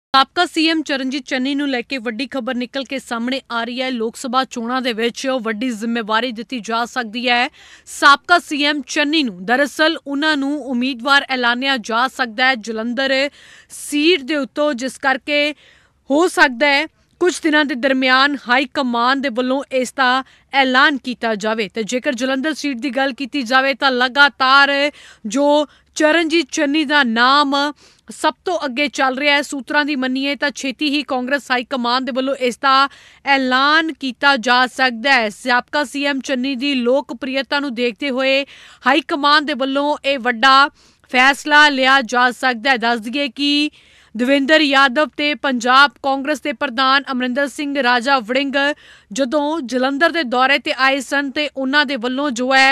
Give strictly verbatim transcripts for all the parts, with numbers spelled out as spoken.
ਸਾਬਕਾ ਸੀਐਮ ਚਰਨਜੀਤ ਚੰਨੀ ਨੂੰ ਲੈ ਕੇ ਵੱਡੀ ਖਬਰ ਨਿਕਲ ਕੇ ਸਾਹਮਣੇ ਆ ਰਹੀ ਹੈ। ਲੋਕ ਸਭਾ ਚੋਣਾਂ ਦੇ ਵਿੱਚ ਵੱਡੀ ਜ਼ਿੰਮੇਵਾਰੀ ਦਿੱਤੀ ਜਾ ਸਕਦੀ ਹੈ ਸਾਬਕਾ ਸੀਐਮ ਚੰਨੀ ਨੂੰ। ਦਰਅਸਲ ਉਹਨਾਂ ਨੂੰ ਉਮੀਦਵਾਰ ਐਲਾਨਿਆ ਜਾ ਸਕਦਾ ਹੈ ਜਲੰਧਰ ਸੀਟ ਦੇ ਉੱਤੋਂ, ਜਿਸ ਕਰਕੇ ਹੋ ਸਕਦਾ ਹੈ ਕੁਝ ਦਿਨਾਂ ਦੇ ਦਰਮਿਆਨ ਹਾਈ ਕਮਾਨ ਦੇ ਵੱਲੋਂ ਇਸ ਦਾ ਐਲਾਨ ਕੀਤਾ ਜਾਵੇ। ਤੇ ਜੇਕਰ ਜਲੰਧਰ ਸੀਟ ਦੀ ਗੱਲ ਕੀਤੀ ਜਾਵੇ ਤਾਂ ਲਗਾਤਾਰ ਜੋ ਚਰਨਜੀਤ ਚੰਨੀ ਦਾ ਨਾਮ ਸਭ ਤੋਂ ਅੱਗੇ ਚੱਲ ਰਿਹਾ ਹੈ। ਸੂਤਰਾਂ ਦੀ ਮੰਨੀਏ ਤਾਂ ਛੇਤੀ ਹੀ ਕਾਂਗਰਸ ਹਾਈ ਕਮਾਨ ਦੇ ਵੱਲੋਂ ਇਸ ਦਾ ਐਲਾਨ ਕੀਤਾ ਜਾ ਸਕਦਾ ਹੈ। ਸਾਬਕਾ ਸੀਐਮ ਚੰਨੀ ਦੀ ਲੋਕਪ੍ਰਿਯਤਾ ਨੂੰ ਦੇਖਦੇ ਹੋਏ ਹਾਈ ਕਮਾਨ ਦੇ ਵੱਲੋਂ ਇਹ ਵੱਡਾ ਫੈਸਲਾ ਲਿਆ ਜਾ ਸਕਦਾ ਹੈ। ਦੱਸ ਦਈਏ ਕਿ ਦਵਿੰਦਰ ਯਾਦਵ ਤੇ ਪੰਜਾਬ ਕਾਂਗਰਸ ਦੇ ਪ੍ਰਧਾਨ ਅਮਰਿੰਦਰ ਸਿੰਘ ਰਾਜਾ ਵੜਿੰਗ ਜਦੋਂ ਜਲੰਧਰ ਦੇ ਦੌਰੇ ਤੇ ਆਏ ਸਨ ਤੇ ਉਹਨਾਂ ਦੇ ਵੱਲੋਂ ਜੋ ਹੈ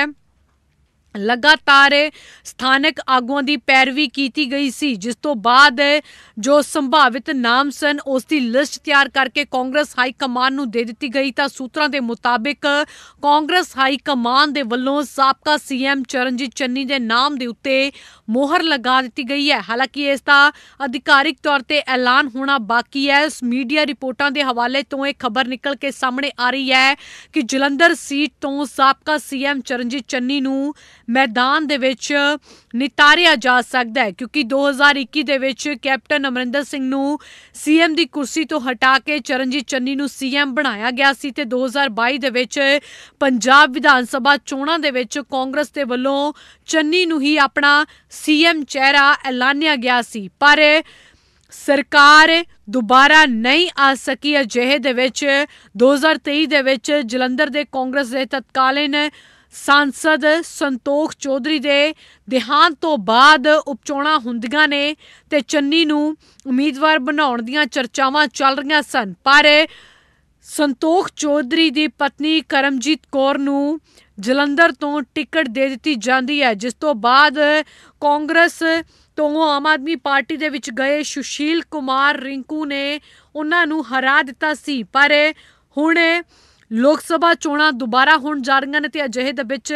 ਲਗਾਤਾਰ ਸਥਾਨਕ ਆਗੂਆਂ ਦੀ ਪੈਰਵੀ ਕੀਤੀ ਗਈ ਸੀ, ਜਿਸ ਤੋਂ ਬਾਅਦ ਜੋ ਸੰਭਾਵਿਤ ਨਾਮ ਸਨ ਉਸ ਦੀ ਲਿਸਟ ਤਿਆਰ ਕਰਕੇ ਕਾਂਗਰਸ ਹਾਈ ਕਮਾਨ ਨੂੰ ਦੇ ਦਿੱਤੀ ਗਈ। ਤਾਂ ਸੂਤਰਾਂ ਦੇ ਮੁਤਾਬਿਕ ਕਾਂਗਰਸ ਹਾਈ ਕਮਾਨ ਦੇ ਵੱਲੋਂ ਸਾਬਕਾ ਸੀਐਮ ਚਰਨਜੀਤ ਚੰਨੀ ਦੇ ਨਾਮ ਦੇ ਉੱਤੇ ਮੋਹਰ ਲਗਾ ਦਿੱਤੀ ਗਈ ਹੈ। ਹਾਲਾਂਕਿ ਇਸ ਦਾ ਅਧਿਕਾਰਿਕ ਤੌਰ ਤੇ ਐਲਾਨ ਹੋਣਾ ਬਾਕੀ ਹੈ। ਮੀਡੀਆ ਰਿਪੋਰਟਾਂ ਦੇ ਹਵਾਲੇ ਤੋਂ ਇਹ ਖਬਰ ਨਿਕਲ ਕੇ ਸਾਹਮਣੇ ਆ ਰਹੀ ਹੈ ਕਿ ਜਲੰਧਰ ਸੀਟ ਤੋਂ ਸਾਬਕਾ ਸੀਐਮ ਚਰਨਜੀਤ ਚੰਨੀ ਨੂੰ ਮੈਦਾਨ ਦੇ ਵਿੱਚ ਨਿਤਾਰਿਆ ਜਾ ਸਕਦਾ ਹੈ, ਕਿਉਂਕਿ ਦੋ ਹਜ਼ਾਰ ਇੱਕੀ ਦੇ ਵਿੱਚ ਕੈਪਟਨ ਅਮਰਿੰਦਰ ਸਿੰਘ ਨੂੰ ਸੀਐਮ ਦੀ ਕੁਰਸੀ ਤੋਂ ਹਟਾ ਕੇ ਚਰਨਜੀਤ ਚੰਨੀ ਨੂੰ ਸੀਐਮ ਬਣਾਇਆ ਗਿਆ ਸੀ ਤੇ ਦੋ ਹਜ਼ਾਰ ਬਾਈ ਦੇ ਵਿੱਚ ਪੰਜਾਬ ਵਿਧਾਨ ਸਭਾ ਚੋਣਾਂ ਦੇ ਵਿੱਚ ਕਾਂਗਰਸ ਦੇ ਵੱਲੋਂ ਚੰਨੀ ਨੂੰ ਹੀ ਆਪਣਾ ਸੀਐਮ ਚਿਹਰਾ ਐਲਾਨਿਆ ਗਿਆ ਸੀ। ਪਰ ਸਰਕਾਰ ਦੁਬਾਰਾ ਨਹੀਂ ਆ ਸਕੀ। ਅਜਿਹੇ ਦੇ ਵਿੱਚ ਦੋ ਹਜ਼ਾਰ ਤੇਈ ਦੇ ਵਿੱਚ ਜਲੰਧਰ ਦੇ ਕਾਂਗਰਸ ਦੇ ਤਤਕਾਲੀਨ ਸਾਂਸਦ ਸੰਤੋਖ ਚੌਧਰੀ ਦੇ ਦੇਹਾਂਤ ਤੋਂ ਬਾਅਦ ਉਪਚੋਣਾਂ ਹੁੰਦੀਆਂ ਨੇ ਤੇ ਚੰਨੀ ਨੂੰ ਉਮੀਦਵਾਰ ਬਣਾਉਣ ਦੀਆਂ ਚਰਚਾਵਾਂ ਚੱਲ ਰਹੀਆਂ ਸਨ। ਪਰ ਸੰਤੋਖ ਚੌਧਰੀ ਦੀ ਪਤਨੀ ਕਰਮਜੀਤ ਕੌਰ ਨੂੰ ਜਲੰਧਰ ਤੋਂ ਟਿਕਟ ਦੇ ਦਿੱਤੀ ਜਾਂਦੀ ਹੈ, ਜਿਸ ਤੋਂ ਬਾਅਦ ਕਾਂਗਰਸ ਤੋਂ ਆਮ ਆਦਮੀ ਪਾਰਟੀ ਦੇ ਵਿੱਚ ਗਏ ਸੁਸ਼ੀਲ ਕੁਮਾਰ ਰਿੰਕੂ ਨੇ ਉਹਨਾਂ ਨੂੰ ਹਰਾ ਦਿੱਤਾ ਸੀ। ਪਰ ਹੁਣ ਲੋਕ ਸਭਾ ਚੋਣਾਂ ਦੁਬਾਰਾ ਹੋਣ ਜਾ ਰਹੀਆਂ ਨੇ ਤੇ ਅਜਿਹੇ ਦੇ ਵਿੱਚ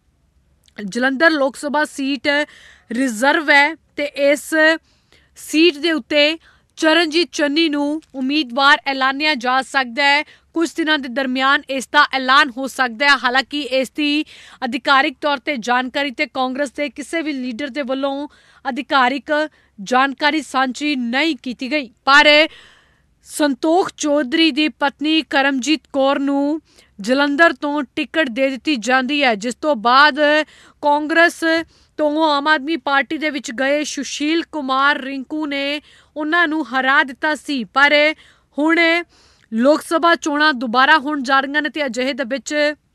ਜਲੰਧਰ ਲੋਕ ਸਭਾ ਸੀਟ ਰਿਜ਼ਰਵ ਹੈ ਤੇ ਇਸ ਸੀਟ ਦੇ ਉੱਤੇ ਚਰਨਜੀਤ ਚੰਨੀ ਨੂੰ ਉਮੀਦਵਾਰ ਐਲਾਨਿਆ ਜਾ ਸਕਦਾ ਹੈ। ਕੁਝ ਦਿਨਾਂ ਦੇ ਦਰਮਿਆਨ ਇਸ ਦਾ ਐਲਾਨ ਹੋ ਸਕਦਾ ਹੈ। ਹਾਲਾਂਕਿ ਇਸ ਦੀ ਅਧਿਕਾਰਿਕ ਤੌਰ ਤੇ ਜਾਣਕਾਰੀ ਤੇ ਕਾਂਗਰਸ ਦੇ ਕਿਸੇ ਵੀ ਲੀਡਰ ਦੇ ਵੱਲੋਂ ਅਧਿਕਾਰਿਕ ਜਾਣਕਾਰੀ ਸਾਂਝੀ ਨਹੀਂ ਕੀਤੀ ਗਈ। ਪਰ ਸੰਤੋਖ ਚੌਧਰੀ ਦੀ ਪਤਨੀ ਕਰਮਜੀਤ ਕੌਰ ਨੂੰ ਜਲੰਧਰ ਤੋਂ ਟਿਕਟ ਦੇ ਦਿੱਤੀ ਜਾਂਦੀ ਹੈ, ਜਿਸ ਤੋਂ ਬਾਅਦ ਕਾਂਗਰਸ ਤੋਂ ਆਮ ਆਦਮੀ ਪਾਰਟੀ ਦੇ ਵਿੱਚ ਗਏ ਸੁਸ਼ੀਲ ਕੁਮਾਰ ਰਿੰਕੂ ਨੇ ਉਹਨਾਂ ਨੂੰ ਹਰਾ ਦਿੱਤਾ ਸੀ। ਪਰ ਹੁਣ ਲੋਕ ਸਭਾ ਚੋਣਾਂ ਦੁਬਾਰਾ ਹੋਣ ਜਾ ਰਹੀਆਂ ਨੇ ਤੇ ਅਜਿਹੇ ਦੇ ਵਿੱਚ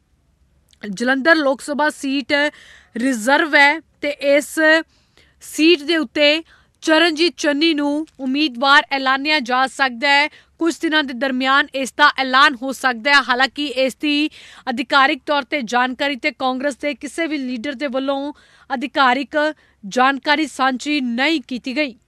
ਜਲੰਧਰ ਲੋਕ ਸਭਾ ਸੀਟ ਰਿਜ਼ਰਵ ਹੈ ਤੇ ਇਸ ਸੀਟ ਦੇ ਉੱਤੇ ਚਰਨਜੀਤ ਚੰਨੀ ਨੂੰ ਉਮੀਦਵਾਰ ਐਲਾਨਿਆ ਜਾ ਸਕਦਾ ਹੈ। ਕੁਝ ਦਿਨਾਂ ਦੇ ਦਰਮਿਆਨ ਇਸ ਦਾ ਐਲਾਨ ਹੋ ਸਕਦਾ ਹੈ। ਹਾਲਾਂਕਿ ਇਸ ਦੀ ਅਧਿਕਾਰਿਕ ਤੌਰ ਤੇ ਜਾਣਕਾਰੀ ਤੇ ਕਾਂਗਰਸ ਦੇ ਕਿਸੇ ਵੀ ਲੀਡਰ ਦੇ ਵੱਲੋਂ ਅਧਿਕਾਰਿਕ ਜਾਣਕਾਰੀ ਸਾਂਝੀ ਨਹੀਂ ਕੀਤੀ ਗਈ।